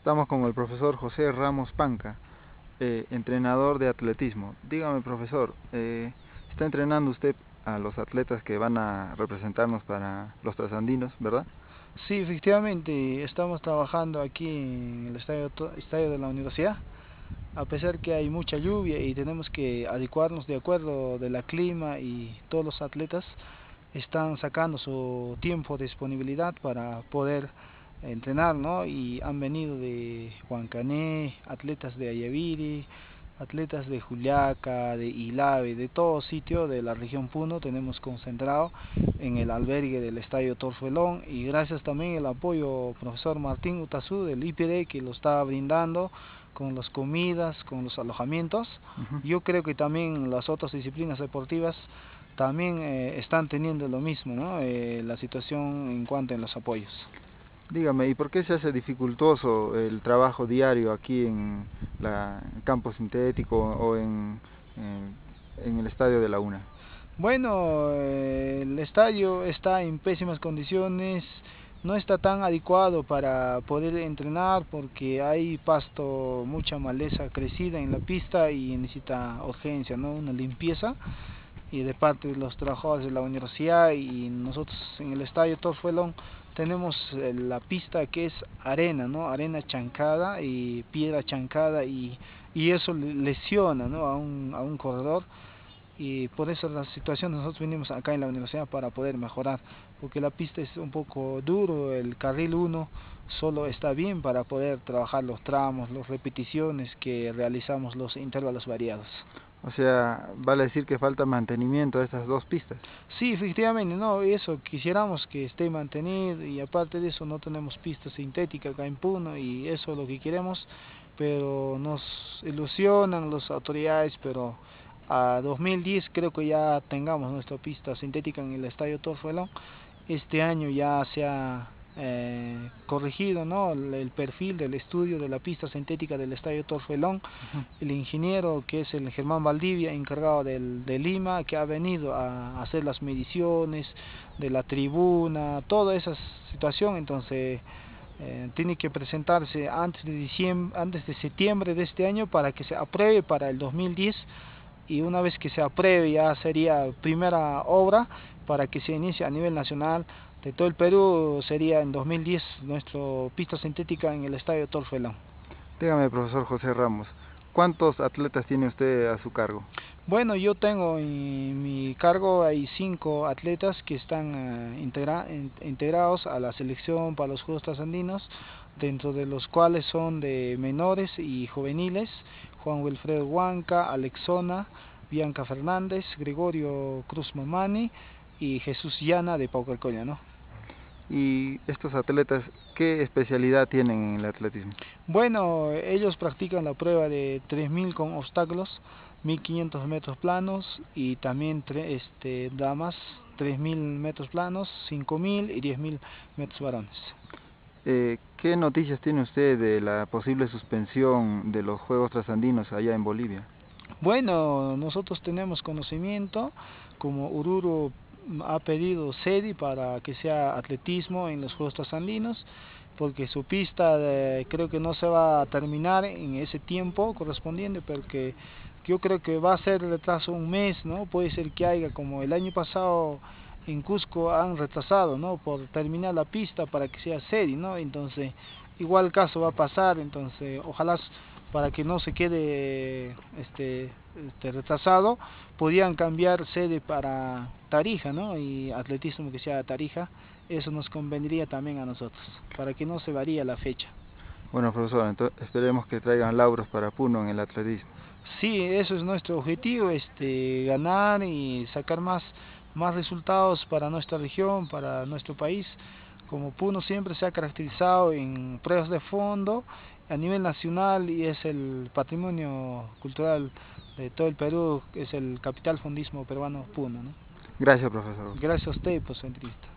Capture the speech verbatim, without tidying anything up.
Estamos con el profesor José Ramos Panca, eh, entrenador de atletismo. Dígame, profesor, eh, ¿está entrenando usted a los atletas que van a representarnos para los trasandinos, verdad? Sí, efectivamente, estamos trabajando aquí en el estadio, estadio de la universidad, a pesar que hay mucha lluvia y tenemos que adecuarnos de acuerdo de la clima, y todos los atletas están sacando su tiempo de disponibilidad para poder entrenar, ¿no? Y han venido de Huancané, atletas de Ayaviri, atletas de Juliaca, de Ilave, de todo sitio de la región Puno tenemos concentrado en el albergue del Estadio Torfelón, y gracias también al apoyo profesor Martín Utazú del I P D, que lo está brindando con las comidas, con los alojamientos. Uh-huh. Yo creo que también las otras disciplinas deportivas también eh, están teniendo lo mismo, ¿no? Eh, la situación en cuanto a los apoyos. Dígame, ¿y por qué se hace dificultoso el trabajo diario aquí en la, el campo sintético o en, en, en el estadio de la UNA? Bueno, eh, el estadio está en pésimas condiciones, no está tan adecuado para poder entrenar porque hay pasto, mucha maleza crecida en la pista y necesita urgencia, ¿no? Una limpieza, y de parte de los trabajadores de la universidad. Y nosotros en el estadio Torfelón tenemos eh, la pista que es arena, ¿no? Arena chancada y piedra chancada, y, y eso lesiona, ¿no? a un, a un corredor. Y por eso la situación, nosotros vinimos acá en la universidad para poder mejorar, porque la pista es un poco duro, el carril uno solo está bien para poder trabajar los tramos, las repeticiones que realizamos, los intervalos variados. O sea, vale decir que falta mantenimiento a estas dos pistas. Sí, efectivamente, no, eso quisiéramos que esté mantenido, y aparte de eso no tenemos pista sintética acá en Puno, y eso es lo que queremos, pero nos ilusionan las autoridades, pero a dos mil diez creo que ya tengamos nuestra pista sintética en el estadio Torfelón. Este año ya se ha eh, corregido, ¿no? el, el perfil del estudio de la pista sintética del estadio Torfelón. Uh-huh. El ingeniero, que es el Germán Valdivia, encargado del, de Lima, que ha venido a hacer las mediciones de la tribuna, toda esa situación. Entonces eh, tiene que presentarse antes de diciembre, antes de septiembre de este año, para que se apruebe para el dos mil diez, y una vez que se apruebe ya sería primera obra para que se inicie a nivel nacional de todo el Perú. Sería en dos mil diez nuestra pista sintética en el estadio Torfelón. Dígame, profesor José Ramos, ¿cuántos atletas tiene usted a su cargo? Bueno, yo tengo en mi cargo hay cinco atletas que están uh, integra integrados a la selección para los Juegos Trasandinos, dentro de los cuales son de menores y juveniles: Juan Wilfredo Huanca, Alexona, Bianca Fernández, Gregorio Cruz Mamani y Jesús Llana de Paucarcolla, ¿no? ¿Y estos atletas qué especialidad tienen en el atletismo? Bueno, ellos practican la prueba de tres mil con obstáculos, mil quinientos metros planos, y también este, damas, tres mil metros planos, cinco mil y diez mil metros varones. Eh, ¿Qué noticias tiene usted de la posible suspensión de los Juegos Trasandinos allá en Bolivia? Bueno, nosotros tenemos conocimiento, como Oruro ha pedido sede para que sea atletismo en los Juegos Trasandinos, porque su pista de, creo que no se va a terminar en ese tiempo correspondiente, porque yo creo que va a ser retraso un mes, ¿no? Puede ser que haya, como el año pasado en Cusco han retrasado, ¿no? Por terminar la pista para que sea sede, ¿no? Entonces, igual caso va a pasar. Entonces, ojalá, para que no se quede este, este retrasado, podían cambiar sede para Tarija, ¿no? Y atletismo que sea Tarija. Eso nos convendría también a nosotros, para que no se varíe la fecha. Bueno, profesor, entonces esperemos que traigan lauros para Puno en el atletismo. Sí, eso es nuestro objetivo, este, ganar y sacar más, más resultados para nuestra región, para nuestro país. Como Puno siempre se ha caracterizado en pruebas de fondo a nivel nacional, y es el patrimonio cultural de todo el Perú, es el capital fundismo peruano Puno, ¿no? Gracias, profesor. Gracias a usted por su entrevista.